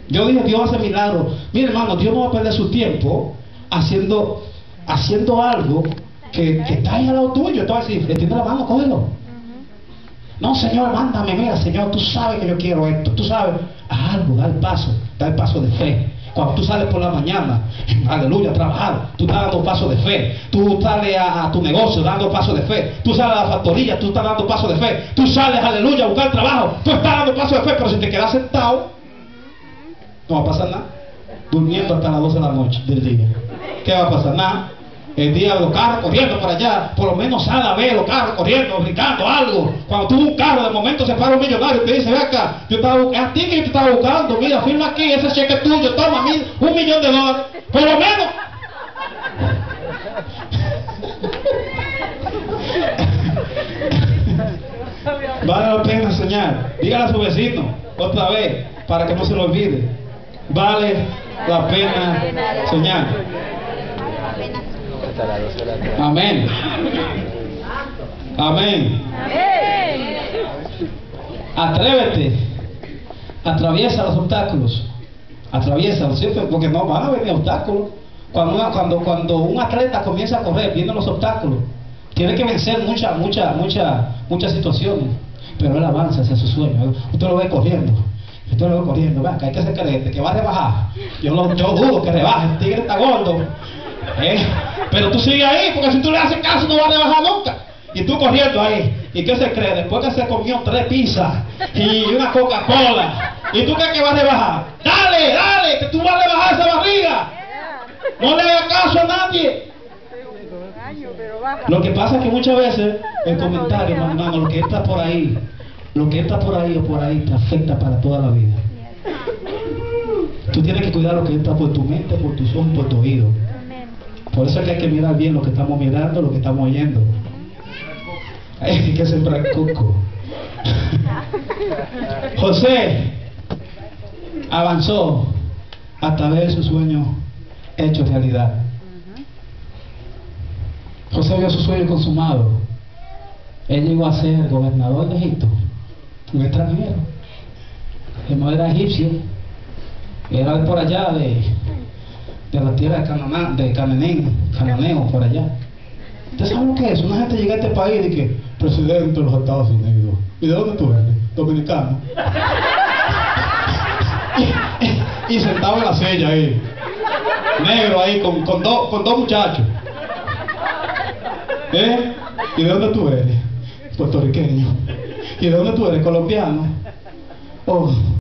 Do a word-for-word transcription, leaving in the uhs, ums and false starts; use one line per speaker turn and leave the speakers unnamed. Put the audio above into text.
Yo dije, Dios va a hacer milagros. Mire, hermano, Dios no va a perder su tiempo haciendo, haciendo algo que, que está ahí al lado tuyo. Entonces, si le tiende la mano, cógelo. No, Señor, mándame, mira, Señor, tú sabes que yo quiero esto, tú sabes, haz algo, da el paso, da el paso de fe. Cuando tú sales por la mañana, aleluya, a trabajar, tú estás dando paso de fe. Tú sales a, a tu negocio dando paso de fe. Tú sales a la factoría, tú estás dando paso de fe. Tú sales, aleluya, a buscar trabajo, tú estás dando paso de fe. Pero si te quedas sentado, no va a pasar nada. Durmiendo hasta las doce de la noche del día, ¿qué va a pasar? Nada. El día los carros corriendo por allá, por lo menos sale a ver los carros corriendo, brincando, algo. Cuando tú un carro, de momento se para un millonario y te dice, ve acá, yo estaba buscando, a ti que yo te estaba buscando, mira, firma aquí, ese cheque es tuyo, toma mil, un millón de dólares, por lo menos. Vale la pena soñar. Dígale a su vecino, otra vez, para que no se lo olvide. Vale la pena soñar. Amén. Amén. Atrévete. Atraviesa los obstáculos. Atraviesa, ¿cierto? Porque no van a venir obstáculos. Cuando, una, cuando, cuando un atleta comienza a correr, vienen los obstáculos. Tiene que vencer muchas, muchas, muchas, muchas situaciones. Pero él avanza hacia su sueño. Usted lo ve corriendo. Usted lo ve corriendo. Vean que hay que ser creyente, que va a rebajar. Yo, lo, yo dudo que rebaje. El tigre está gordo. ¿Eh? Pero tú sigues ahí, porque si tú le haces caso no vas a rebajar nunca. Y tú corriendo ahí. ¿Y qué se cree? Después que se comió tres pizzas y una Coca-Cola, ¿y tú crees que vas a rebajar? Dale, dale, que tú vas a rebajar esa barriga. No le hagas caso a nadie. Lo que pasa es que muchas veces el comentario, hermano, lo que está por ahí, lo que está por ahí o por ahí te afecta para toda la vida. Tú tienes que cuidar lo que entra por tu mente, por tus ojos, por tu oído. Por eso es que hay que mirar bien lo que estamos mirando, lo que estamos oyendo. Hay que sembrar cuco. José avanzó hasta ver su sueño hecho realidad. José vio su sueño consumado. Él llegó a ser gobernador de Egipto, un extranjero. Él no era egipcio, era por allá de, de la tierra de Canaán, de Cananeo, Cananeo, por allá. ¿Ustedes saben lo que es? Una gente llega a este país y que presidente de los Estados Unidos. ¿Y de dónde tú eres? Dominicano. y, y, y sentado en la silla ahí, negro ahí, con, con, do, con dos muchachos. ¿Eh? ¿Y de dónde tú eres? Puertorriqueño. ¿Y de dónde tú eres? Colombiano. Oh.